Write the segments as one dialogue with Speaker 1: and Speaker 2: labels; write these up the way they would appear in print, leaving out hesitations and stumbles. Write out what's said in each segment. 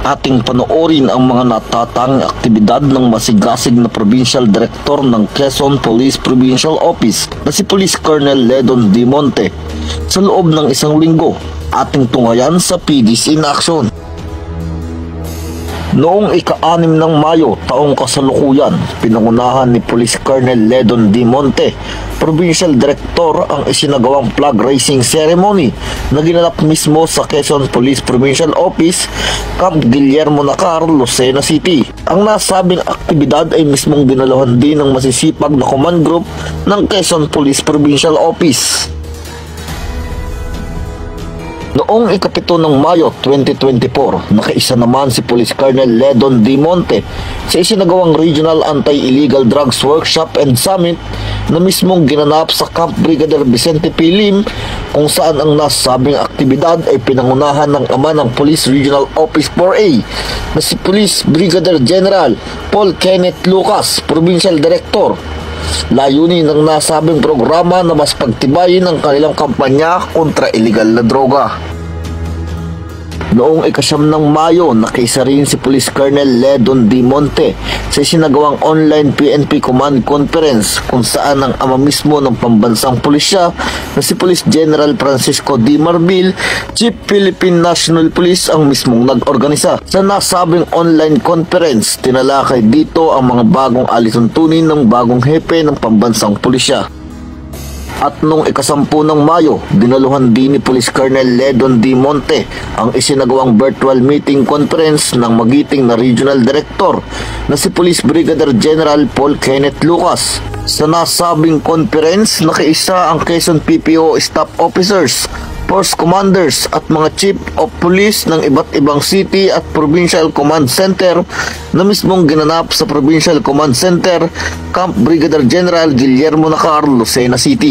Speaker 1: ating panoorin ang mga natatanging aktibidad ng masigasig na Provincial Director ng Quezon Police Provincial Office na si Police Colonel Ledon D. Monte sa loob ng isang linggo. Ating tungayan sa PDs in Action. Noong ika-6 ng Mayo taong kasalukuyan, pinangunahan ni Police Colonel Ledon D. Monte, Provincial Director, ang isinagawang flag raising ceremony na ginanap mismo sa Quezon Police Provincial Office, Camp Guillermo Nacar, Lucena City. Ang nasabing aktibidad ay mismong dinaluhan din ng masisipag na command group ng Quezon Police Provincial Office. Noong ika-7 ng Mayo 2024, nakaisa naman si Police Colonel Ledon D. Monte sa isinagawang Regional Anti-Illegal Drugs Workshop and Summit na mismong ginanap sa Camp Brigadier Vicente P. Lim, kung saan ang nasabing aktibidad ay pinangunahan ng ama ng Police Regional Office 4A na si Police Brigadier General Paul Kenneth Lucas, Provincial Director. Layunin ng nasabing programa na mas pagtibayin ang kanilang kampanya kontra illegal na droga. Noong ika-9 ng Mayo, nakaisa rin si Police Colonel Ledon D. Monte sa isinagawang online PNP Command Conference kung saan ang ama mismo ng pambansang pulisya na si Police General Francisco D. Marbil, Chief Philippine National Police, ang mismong nag-organisa. Sa nasabing online conference, tinalakay dito ang mga bagong alituntunin ng bagong hepe ng pambansang pulisya. At noong ika-10 ng Mayo, dinaluhan din ni Police Colonel Ledon D. Monte ang isinagawang virtual meeting conference ng magiting na Regional Director na si Police Brigadier General Paul Kenneth Lucas. Sa nasabing conference, nakaisa ang Quezon PPO staff officers, force commanders at mga chief of police ng iba't ibang city at provincial command center na mismong ginanap sa Provincial Command Center, Camp Brigadier General Guillermo Nacar, Lucena City.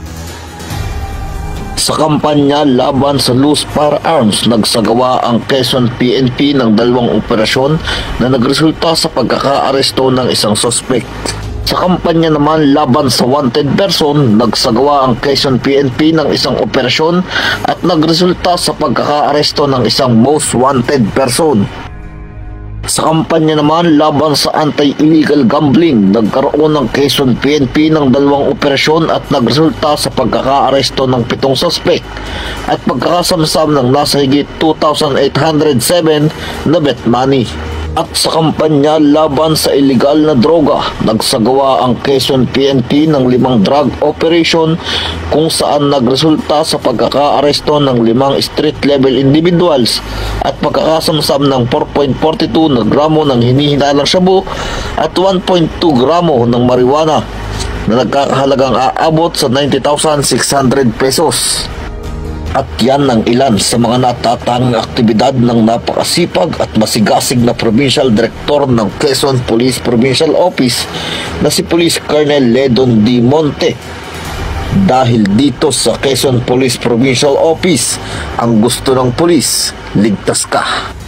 Speaker 1: Sa kampanya laban sa loose firearms, nagsagawa ang Quezon PNP ng 2 operasyon na nagresulta sa pagkakaaresto ng isang suspect. Sa kampanya naman laban sa wanted person, nagsagawa ang Quezon PNP ng isang operasyon at nagresulta sa pagkakaaresto ng isang most wanted person. Sa kampanya naman laban sa anti-illegal gambling, nagkaroon ng Quezon PNP ng 2 operasyon at nagresulta sa pagkakaaresto ng 7 suspect at pagkakasamsam ng nasa higit 2,807 na bet money. At sa kampanya laban sa illegal na droga, nagsagawa ang Quezon PNP ng 5 drug operation kung saan nagresulta sa pagkakaaresto ng 5 street level individuals at pagkakasamsam ng 4.42 na gramo ng hinihinalang shabu at 1.2 gramo ng marijuana na nagkakahalagang aabot sa 90,600 pesos. At yan ang ilan sa mga natatanging aktibidad ng napakasipag at masigasig na Provincial Director ng Quezon Police Provincial Office na si Police Colonel Ledon D. Monte. Dahil dito sa Quezon Police Provincial Office, ang gusto ng pulis, ligtas ka.